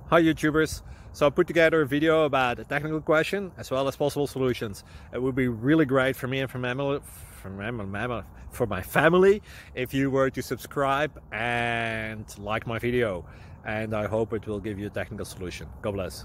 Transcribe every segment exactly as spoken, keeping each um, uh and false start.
Hi YouTubers! So I put together a video about a technical question as well as possible solutions. It would be really great for me and for my family, for my, for my family if you were to subscribe and like my video. And I hope it will give you a technical solution. God bless.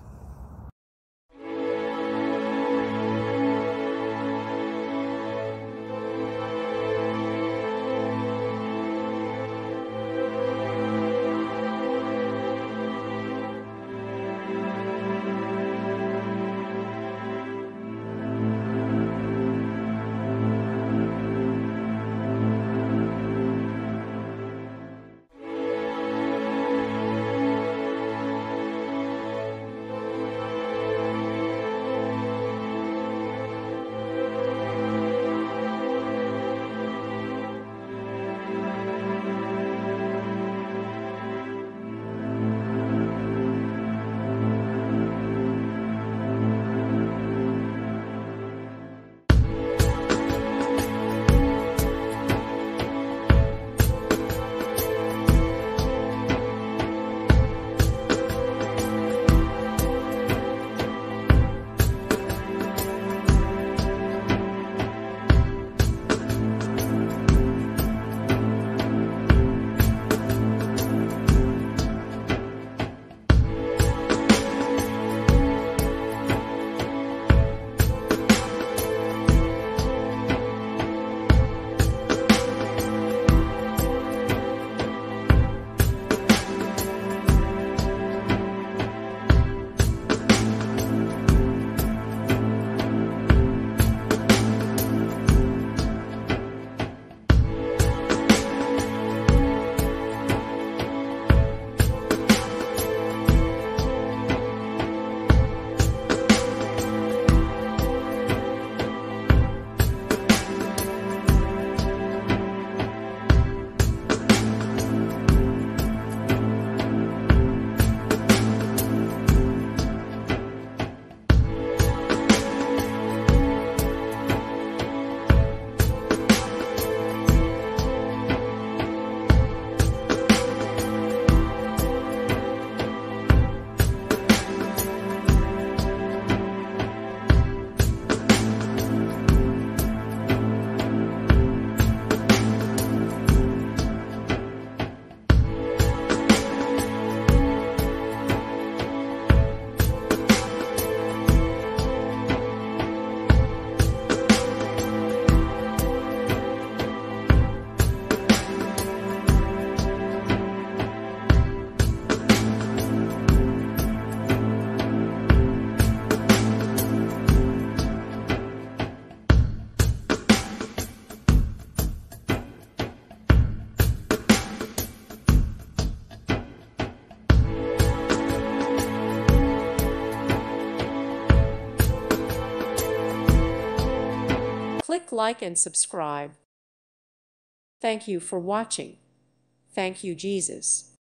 Click like and subscribe. Thank you for watching. Thank you, Jesus.